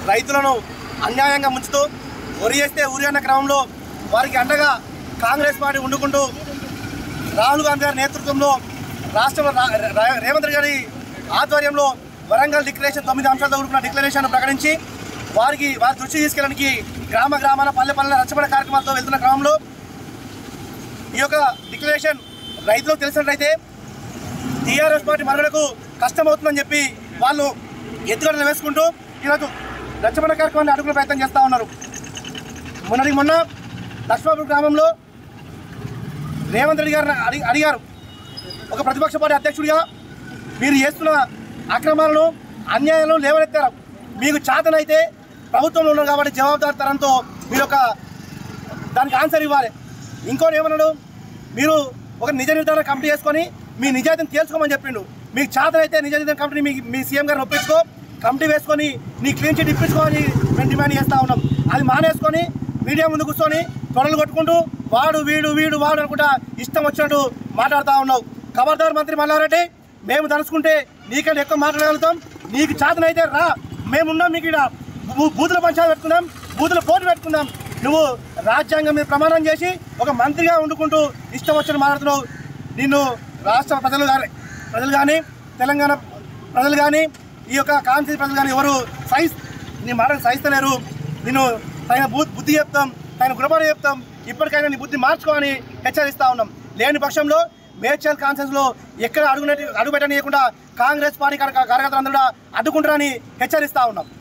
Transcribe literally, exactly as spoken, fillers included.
రైతులను అన్యాయంగా ముంచుతూ ఒరి చేస్తే ఉరి అన్న క్రమంలో వారికి అండగా కాంగ్రెస్ పార్టీ ఉండుకుంటూ రాహుల్ గాంధీ గారి నేతృత్వంలో రాష్ట్రంలో రేవంత్ రెడ్డి గారి ఆధ్వర్యంలో వరంగల్ డిక్లరేషన్ తొమ్మిది అంశాలతో కూడుకున్న డిక్లరేషన్ ప్రకటించి వారికి వారి దృష్టి తీసుకెళ్ళడానికి గ్రామ గ్రామాల పల్లె పల్లెల రచ్చబడ కార్యక్రమాలతో వెళ్తున్న క్రమంలో ఈ యొక్క డిక్లరేషన్ రైతులకు తెలిసినట్లయితే టీఆర్ఎస్ పార్టీ మనుగడకు కష్టమవుతుందని చెప్పి వాళ్ళు ఎత్తుగడలు వేసుకుంటూ ఈరోజు రచ్చబడ కార్యక్రమాన్ని అడుగుల ప్రయత్నం చేస్తూ ఉన్నారు. మొన్నటికి మొన్న లక్ష్మాపూర్ గ్రామంలో రేవంత్ రెడ్డి గారిని అడిగి అడిగారు ఒక ప్రతిపక్ష పార్టీ అధ్యక్షుడిగా మీరు చేస్తున్న అక్రమాలను అన్యాయాలను లేవనెత్తారు. మీకు చేతనైతే ప్రభుత్వంలో ఉన్నారు కాబట్టి జవాబుదారితనంతో మీరు ఒక దానికి ఆన్సర్ ఇవ్వాలి. ఇంకోటి ఏమన్నాడు, మీరు ఒక నిజ నిర్ధారణ కమిటీ చేసుకొని మీ నిజాయితీని తేల్చుకోమని చెప్పిండు. మీకు చేతనైతే నిజ నిర్ధారణ కమిటీ మీ మీ సీఎం గారిని ఒప్పించుకో, కమిటీ వేసుకొని నీ క్లీన్ చిట్ ఇప్పించుకోమని మేము డిమాండ్ చేస్తూ ఉన్నాం. అది మానేసుకొని మీడియా ముందు కూర్చొని తొడలు కొట్టుకుంటూ వాడు వీడు వీడు వాడు అనుకుంటా ఇష్టం వచ్చినట్టు మాట్లాడుతూ ఉన్నావు. ఖబర్దార్ మంత్రి మల్లారెడ్డి, మేము తలుచుకుంటే నీకంటే ఎక్కువ మాట్లాడగలుగుతాం. నీకు చేతనైతే రా, మేమున్నాం. మీకు ఇక్కడ బూతుల పంచాయతీ పెట్టుకుందాం, బూతుల పోటీ పెట్టుకుందాం. నువ్వు రాజ్యాంగం మీద ప్రమాణం చేసి ఒక మంత్రిగా వండుకుంటూ ఇష్టం వచ్చిన మాట్లాడుతున్నావు. నిన్ను రాష్ట్ర ప్రజలు కానీ ప్రజలు కానీ తెలంగాణ ప్రజలు కానీ ఈ యొక్క కాన్స్టిట్యూన్సీ ప్రజలు కానీ ఎవరు సైజ్ నీ మాటలు సహిస్తలేరు. నిన్ను తగిన బుద్ధి చెప్తాం, తగిన గుణపాఠం చెప్తాం. ఇప్పటికైనా నీ బుద్ధి మార్చుకోవాలని హెచ్చరిస్తూ ఉన్నాం. లేని పక్షంలో మేడ్చల్ కాన్ఫరెన్స్లో ఎక్కడ అడుగునట్టు అడుగు పెట్టనీయకుండా కాంగ్రెస్ పార్టీ కార్యకర్తలందరూ అడ్డుకుంటారని హెచ్చరిస్తూ ఉన్నాం.